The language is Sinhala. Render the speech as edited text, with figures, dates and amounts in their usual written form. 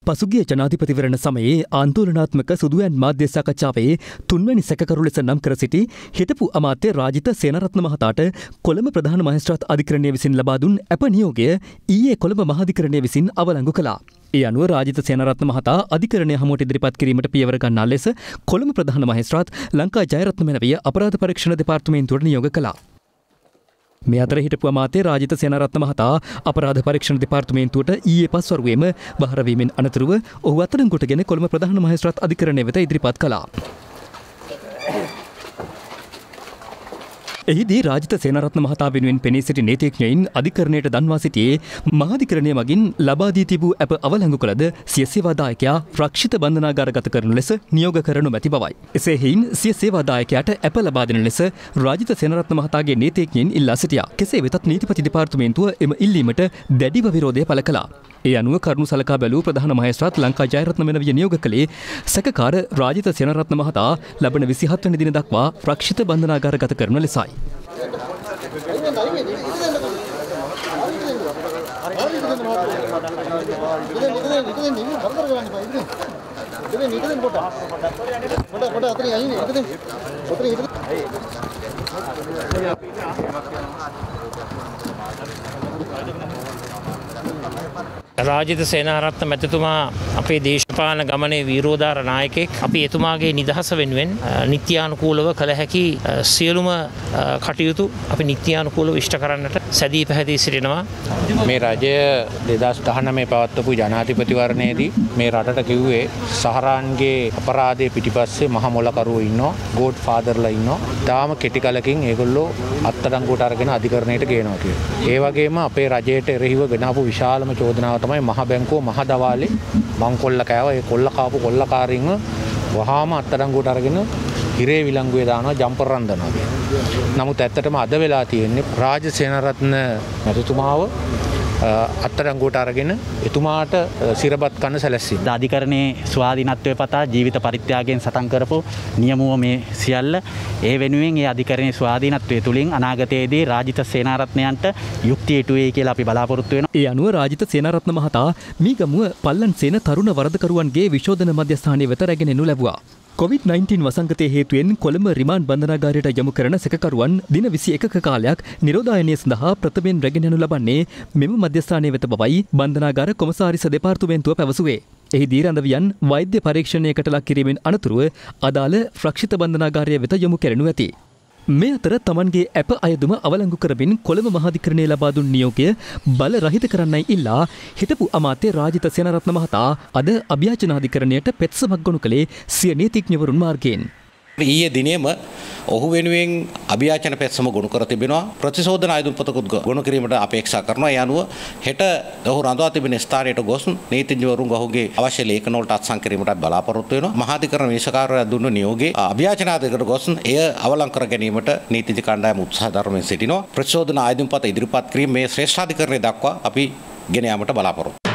පසුගිය ජනාධිපතිවරණ සමයේ ආන්දෝලනාත්මක සුදුයන් මාධ්‍ය සාකච්ඡාවේ තුන්වැනි සැකකරු ලෙස නම් කර සිටි හිටපු අමාත්‍ය රාජිත සේනාරත්න මහතාට කොළඹ ප්‍රධාන මහේස්ත්‍රාත් අධිකරණය විසින් ලබා දුන් අප නියෝගය ඊයේ කොළඹ මහාධිකරණය විසින් අවලංගු කළා. ඒ අනුව රාජිත සේනාරත්න මහතා අධිකරණය හමුවට ඉදිරිපත් කිරීමට පියවර ගන්නා ලෙස කොළඹ ප්‍රධාන මහේස්ත්‍රාත් ලංකා ජයරත්න මෙනවිය අපරාධ පරීක්ෂණ දෙපාර්තමේන්තුවට නියෝග කළා. මේ අතර හිටපු අමාත්‍ය රාජිත සේනාරත්න මහතා අපරාධ පරීක්ෂණ දෙපාර්තමේන්තුවට ඊයේ පස්වරුවේම බහර වීමෙන් අනතුරුව ඔහු අත්අඩංගුවටගෙන කොළඹ ප්‍රධාන මහේස්ත්‍රාත් අධිකරණය වෙත ඉදිරිපත් කළා. එහිදී රාජිත සේනාරත්න මහතා වෙනුවෙන් පෙනී සිටි නීතිඥයින් අධිකරණයට දන්වා සිටියේ මහාධිකරණය මගින් ලබා දී තිබූ අප අවලංගු කළද සිය සේවාදායකයා රක්ෂිත බන්ධනාගාරගත කරනු ලෙස නියෝග කරනු මැති බවයි. එසේ හේයින් සිය සේවාදායකයාට අප ලබා දෙන ලෙස රාජිත සේනාරත්න මහතාගේ නීතිඥයින් ඉල්ලා සිටියා. කෙසේ වෙතත් නීතිපති දෙපාර්තමේන්තුව එම ඉල්ලීමට දැඩිව විරෝධය පළ කළා. ඒ අනුව කරුණු සලකා බැලූ ප්‍රධාන මහේස්ත්‍රාත් ලංකා ජයරත්න මෙනවිය නියෝග කළේ සැකකාර රාජිත සේනාරත්න මහතා ලබන 27 වෙනි දින දක්වා රක්ෂිත බන්ධනාගාරගත කරන ලෙසයි. රාජිත සේනාරත්න මැතිතුමා අපේ දේශපාලන ගමනේ වීරෝදාර නායකයෙක්. අපි එතුමාගේ නිදහස වෙනුවෙන් නිත්‍යානුකූලව කළ හැකි සියලුම කටයුතු අපි නිත්‍යානුකූලව ඉෂ්ට කරන්නට සැදී පැහැදී සිටිනවා. මේ රජය 2019 පවත්වපු ජනාධිපතිවරණයේදී මේ රටට කිව්වේ සහරාන්ගේ අපරාධයේ පිටිපස්සේ මහ මොලකරුවෝ ඉන්නවා, ගෝඩ් ෆාදර්ලා ඉන්නවා. තාම කෙටි කලකින් ඒගොල්ලෝ අත්අඩංගුවට අරගෙන අධිකරණයට ගේනවා කියලා. ඒ වගේම අපේ රජයට එරෙහිව ගෙනාවු විශාලම චෝදනාව තමයි මහ බැංකුව මහ දවාලේ මංකොල්ල කෑවා. ඒ කොල්ල කාපු කොල්ලකාරින්ව වහාම අත්අඩංගුවට අරගෙන හිරේ විලංගුවේ දානවා, ජම්පර් රන්දනවා කියලා. නමුත් ඇත්තටම අද වෙලා තියෙන්නේ රාජ සේනාරත්න මැතිතුමාව අත්අඩංගුවට අරගෙන එතුමාට සිරපත් කන්න සැලැස්සීම. අධිකරණයේ ස්වාධීනත්වය පතා ජීවිත පරිත්‍යාගයෙන් සටන් කරපු නියමුව මේ සියල්ල ඒ වෙනුවෙන් ඒ අධිකරණයේ ස්වාධීනත්වය තුලින් අනාගතයේදී රාජිත සේනාරත්නයන්ට යුක්තිය ඉටු වෙයි කියලා අපි බලාපොරොත්තු වෙනවා. ඒ අනුව රාජිත සේනාරත්න මහතා මීගමුව පල්ලන්සේන තරුණ වරදකරුවන්ගේ විශෝධන මධ්‍යස්ථානය වෙත රැගෙන එනු ලැබුවා. COVID-19 වසංගතයේ හේතුවෙන් කොළඹ රිමාන්ඩ් බන්ධනාගාරයට යොමු කරන සැකකරුවන් දින 21ක කාලයක් නිරෝධායනය සඳහා ප්‍රථමයෙන් රැගෙන යනු ලබන්නේ මෙම මධ්‍යස්ථානය වෙත බවයි බන්ධනාගාර කොමසාරිස දෙපාර්තමේන්තුව පැවසුවේ. එහිදී රඳවියන් වෛද්‍ය පරීක්ෂණයකට ලක් කිරීමෙන් අනතුරුව අදාළ රක්ෂිත බන්ධනාගාරය වෙත යොමු කරනු ඇති. මේ අතර තමන්ගේ අප අයදුම අවලංගු කරමින් කොළඹ මහාධිකරණයේ ලබා දුන් නියෝගය බල රහිත කරන්නයි ඉල්ලා හිටපු අමාත්‍ය රාජිත සේනාරත්න මහතා අද අභියාචනාධිකරණයට පෙත්සමක් ගොනු කළේ සිය නීතිඥවරුන් මාර්ගයෙන්. ඊයේ දිනේම ඔහු වෙනුවෙන් අභියාචන පෙත්සම ගොනු කර තිබෙනවා. ප්‍රතිශෝධන ආයුධ පොතකුත් ගොනු කිරීමට අපේක්ෂා කරනවා. ඒ අනුව හෙට ඔහු රඳවා තිබෙන ස්ථානයට ගොස් නීතිඥවරුන් ඔහුගේ අවශ්‍ය ලේඛන වලට අත්සන් කිරීමට බලාපොරොත්තු වෙනවා. මහාධිකරණ විශේෂකාරයා දුන්න නියෝගයේ අභියාචනාධිකරණයට ගොස් එය අවලං කර ගැනීමට නීතිඥ කණ්ඩායම උත්සාහ දරමින් සිටිනවා. ප්‍රතිශෝධන ආයුධ පොත ඉදිරිපත් කිරීම මේ ශ්‍රේෂ්ඨාධිකරණය දක්වා අපි ගෙන යාමට බලාපොරොත්තු